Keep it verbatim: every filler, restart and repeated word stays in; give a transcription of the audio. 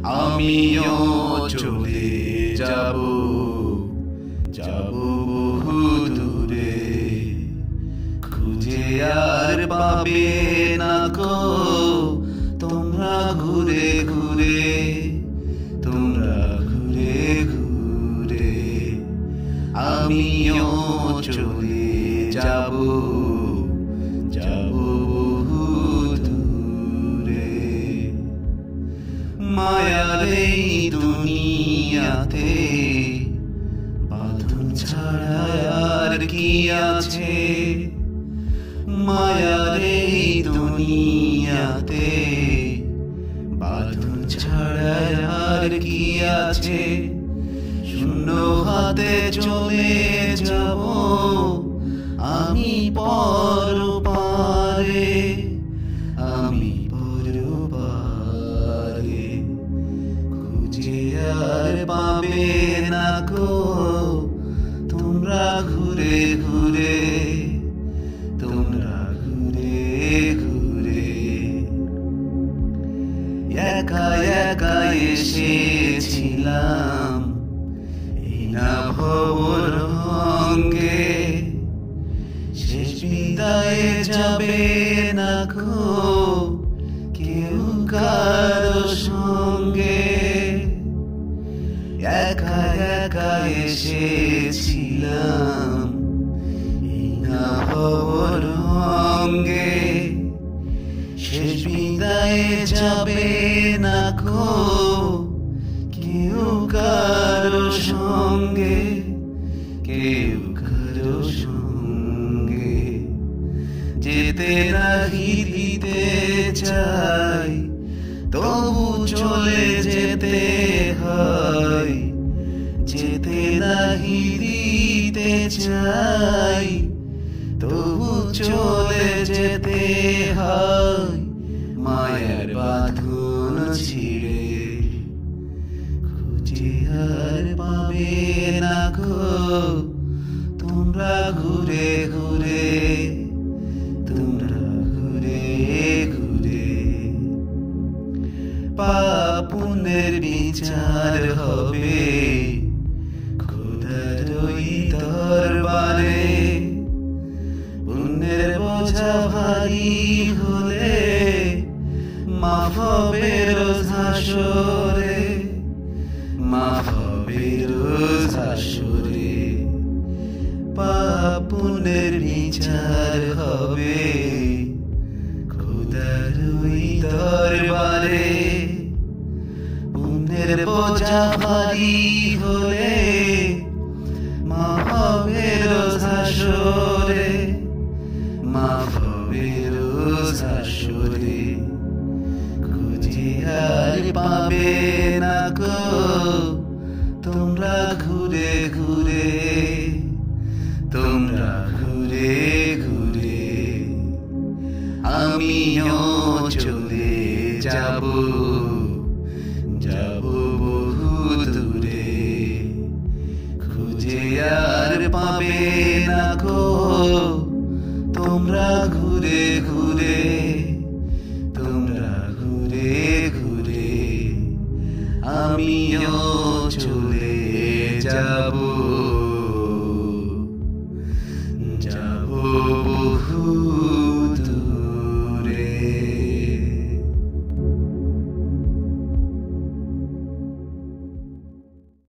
আমিও চলে যাব যাব বহু দূরে খুঁজে আর পাবে না গো তোমরা ঘুরে ঘুরে তোমরা ঘুরে ঘুরে আমিও চলে যাব যাব বহু দূরে মায়ার এই দুনিয়াতে বাঁধন ছাড়া আর কি আছে মায়ার এই দুনিয়াতে বাঁধন ছাড়া আর কি আছে শূন্য হাতে চলে যাব আমি পরপারে আমি পরপারে খুঁজে আর পাবে না গো তোমরা ঘুরে ঘুরে তোমরা ঘুরে ঘুরে একা একা এসেছিলাম এই না ভবরঙ্গে শেষ বিদায়ে যাবে না গো কেউ কারো সঙ্গে একা একা এসেছিলাম এই না ভবরঙ্গে শেষ বিদায়ে যাবে না গো কেউ কারো সঙ্গে কেউ কারো সঙ্গে যেতে নাহি দিতে চাই তবু চলে যেতে হয় যেতে নাহি দিতে চাই তবু চলে যেতে হয় মায়ের বাঁধন ছিঁড়ে খুঁজে আর পাবে না গো তোমরা ঘুরে ঘুরে তোমরা ঘুরে ঘুরে পাপ পুণ্যের বিচার হবে খোদার ওই দরবারে পুণ্যের বোঝা ভারী হলে মাফ হবে রোজ হাসরে মাফ হবে রোজ হাসরে পাপ পুণ্যের বিচার হবে খোদার ওই দরবারে পুণ্যের বোঝা ভারী হলে মাফ হবে রোজ হাসরে মাফ হবে রোজ হাসরে খুঁজে আর পাবে না গো তোমরা ঘুরে ঘুরে তোমরা ঘুরে ঘুরে আমিও চলে যাব যাব বহু দূরে খুঁজে আর পাবে না গো তোমরা ঘুরে ঘুরে তোমরা ঘুরে ঘুরে আমিও চলে যাব।